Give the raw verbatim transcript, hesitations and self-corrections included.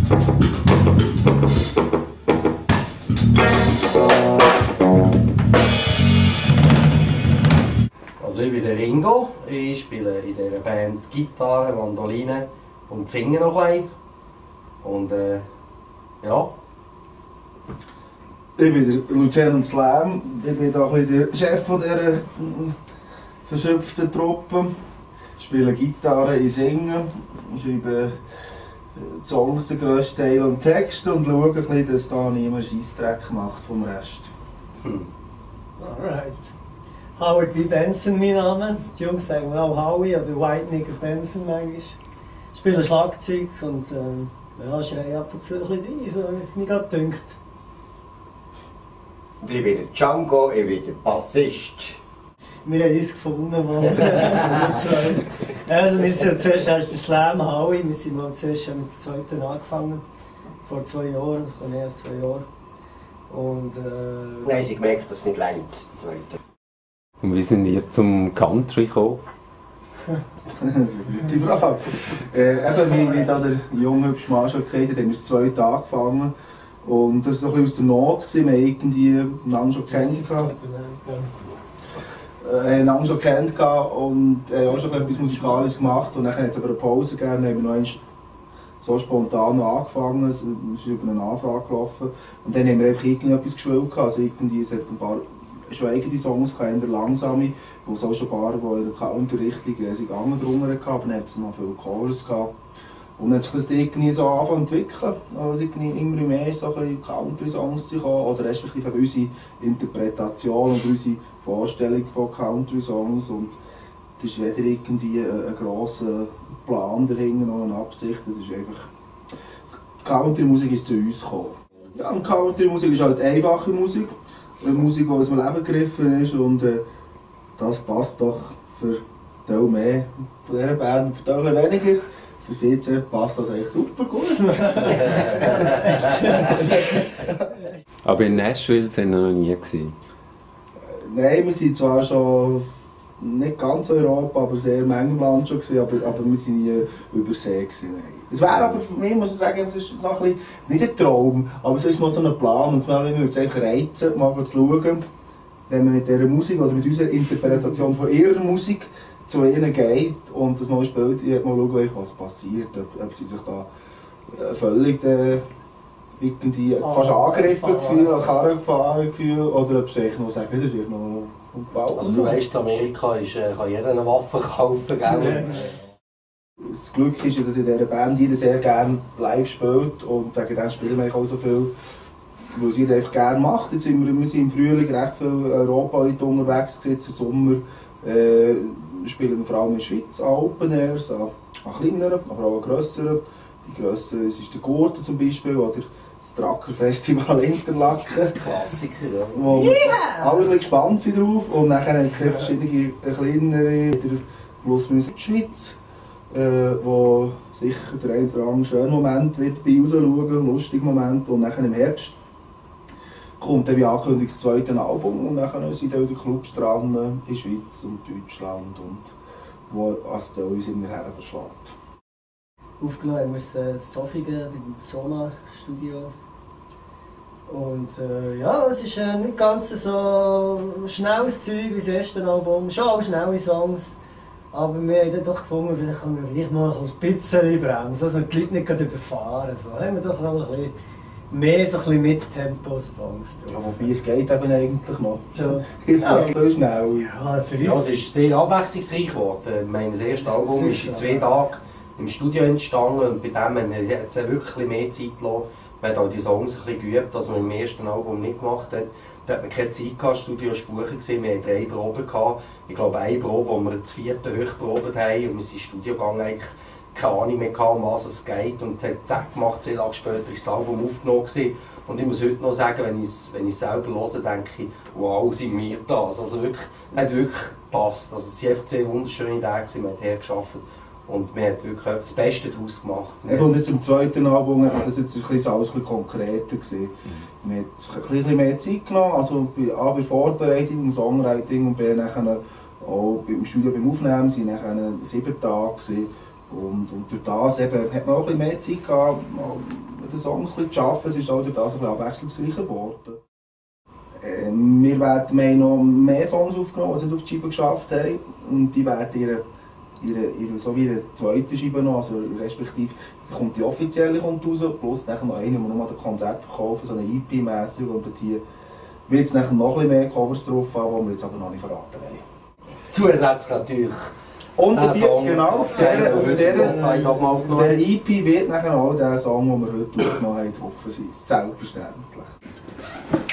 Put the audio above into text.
Also ich bin der Ringo, ich spiele in dieser Band Gitarre, Mandoline und singe noch ein bisschen. Und äh, ja. Ich bin der Lieutenant Slam, ich bin da der Chef von dieser verschöpften Truppe. Ich spiele Gitarre, ich singe, ich schreibe die Songs den grössten Teil und Texte und schaue ein bisschen, dass da niemand Scheissdreck macht vom Rest. Hm. Alright. Howard B. Benson mein Name. Die Jungs sagen auch Howie oder White Nigger Benson manchmal. Ich spiele Schlagzeug und ähm, ja, schreie ab und zu ein bisschen rein, so wie es mir gerade dünkt. Ich bin der Django, ich bin der Bassist. Wir haben uns gefunden, mal. Also wir sind ja zuerst erst der Slam Howie, wir sind mal zuerst mit dem zweiten angefangen. Vor zwei Jahren, so mehr als zwei Jahren. Und äh... Nein, sie gemerkt, dass es nicht leid, der zweite. Und wie sind ihr zum Country gekommen? Das ist eine gute Frage. Äh, eben, wie, wie da der junge hübsche Mann schon gesagt hat, haben wir das zweite angefangen. Und das war so ein bisschen aus der Not. Wir haben irgendwie einander schon kennengelernt. Äh, einander schon kennengelernt und äh, auch schon etwas Musikalisches gemacht. Und dann hat es aber eine Pause gegeben und haben wir noch so spontan noch angefangen. Es ist über eine Anfrage gelaufen. Und dann haben wir einfach irgendetwas gespielt. Also irgendwie, es hat ein paar schon eigene Songs gehabt, eher langsame, wo es auch schon ein paar, die in der Country-Richtung gegangen drunter hatten, aber dann hat es noch viele Chorus gehabt. Und dann hat sich das irgendwie so angefangen zu entwickeln, also immer mehr so Country-Songs zu kommen, oder respektive unsere Interpretation und unsere Vorstellung von Country-Songs. Und das ist weder irgendwie ein, ein grosser Plan dahinter noch eine Absicht, das ist einfach... Die Country-Musik ist zu uns gekommen. Ja, und Country-Musik ist halt einfache Musik. Eine Musik, die aus dem Leben gegriffen ist, und äh, das passt doch für Teil mehr von dieser Band und für Teil weniger. Für sie passt das eigentlich super gut. Aber in Nashville sind wir noch nie gewesen. Nein, wir sind zwar schon nicht ganz Europa, aber sehr in England schon gewesen, aber, aber wir sind nie über See gewesen. Nein. Es wäre aber für mich, muss ich sagen, es ist noch ein bisschen, nicht ein Traum, aber es ist mal so ein Plan, und wir würden es einfach reizen, mal zu schauen, wenn man mit dieser Musik oder mit unserer Interpretation von ihrer Musik zu ihnen geht und das mal spielt, mal schauen, was passiert, ob, ob sie sich da völlig äh, irgendwie ah, fast angegriffen fühlen, an Karren gefahren fühlen, oder ob sie eigentlich noch sagen, das ist noch gefallen. Also du weißt, in Amerika ist, äh, kann jeder eine Waffe kaufen, gell? Das Glück ist, dass in dieser Band jeder sehr gerne live spielt, und wegen dem spielen wir auch so viel, weil sie das einfach gerne macht. Jetzt sind wir, wir sind im Frühling recht viel Europa unterwegs, im Sommer äh, spielen wir vor allem in der Schweiz an Open Airs, an, an kleineren, aber auch an grösseren. Die grösseren, es ist der Gurten zum Beispiel, oder das Tracker Festival Interlaken. Klassiker, ja. Wo yeah. alle ein bisschen gespannt sind drauf, und dann haben es verschiedene kleinere, plus Musik Schweiz. Äh, wo sicher der eine oder andere schöne Moment wird bei uns schauen, lustige Momente, und dann im Herbst kommt dann wie angekündigt das zweite Album, und dann sind auch die Clubs dran in der Schweiz und Deutschland, und wo es uns immer her verschlägt. Aufgenommen haben wir es äh, in Zofingen im Sona-Studio. Und äh, ja, es ist äh, nicht ganz so schnelles Zeug wie das erste Album, schon auch schnelle Songs. Aber wir haben dann doch gefunden, vielleicht können wir gleich mal ein bisschen bremsen, dass wir die Leute nicht überfahren. So haben wir doch noch ein bisschen mehr so ein bisschen mit Tempo-Songs. Ja, wobei es geht eben eigentlich noch. Ja. Jetzt Ja. echt viel schnell. Ja, für uns. Ja, es ist sehr abwechslungsreich geworden. Mein erstes Album ist in zwei Tagen im Studio entstanden, und bei dem haben wir jetzt wirklich mehr Zeit gelassen. Wir haben auch die Songs ein bisschen geübt, was man im ersten Album nicht gemacht hat. Da hat man keine Zeit gehabt, das Studio war buchen, wir hatten drei Proben gehabt. Ich glaube, eine Probe, wo wir das vierte hochprobt haben, und wir sind ins Studio gegangen, eigentlich keine Ahnung mehr gehabt, um was es geht, und hat zack gemacht, sehr lange später ist das Album aufgenommen gewesen. Und ich muss heute noch sagen, wenn ich es wenn selber höre, denke ich, wow, sind wir das. Also wirklich, hat wirklich gepasst. Also es waren einfach zwei wunderschöne Tage, wir haben hergeschafft. Und wir haben wirklich das Beste daraus gemacht. Und, und jetzt im zweiten Album war das jetzt ein bisschen, alles ein bisschen konkreter gewesen. Wir haben ein bisschen mehr Zeit genommen, also bei, A, bei Vorbereitung, im Songwriting, und B, nachher auch beim Studio, beim Aufnehmen, waren nachher sieben Tage gewesen. Und, und durch das eben, hat man auch ein bisschen mehr Zeit gehabt, den Songs ein bisschen zu arbeiten. Es ist auch durch das ein bisschen abwechslungsreicher geworden. Äh, wir werden, wir haben noch mehr Songs aufgenommen, die nicht auf die Scheibe geschafft haben. Und die werden ihre, ihre, ihre, so wie ihre zweite Scheibe noch, also respektive kommt die offizielle kommt raus, plus nachher noch eine, die wir nur an den Konzert verkaufen, so eine E P-mässig. Und hier wird es nachher noch ein bisschen mehr Covers drauf haben, die wir jetzt aber noch nicht verraten wollen. Zusätzlich natürlich. Und die, Song, genau, auf dieser, auf dieser, auf auf dieser E P wird nachher auch der Song, den wir heute aufgenommen haben, drauf sein. Selbstverständlich.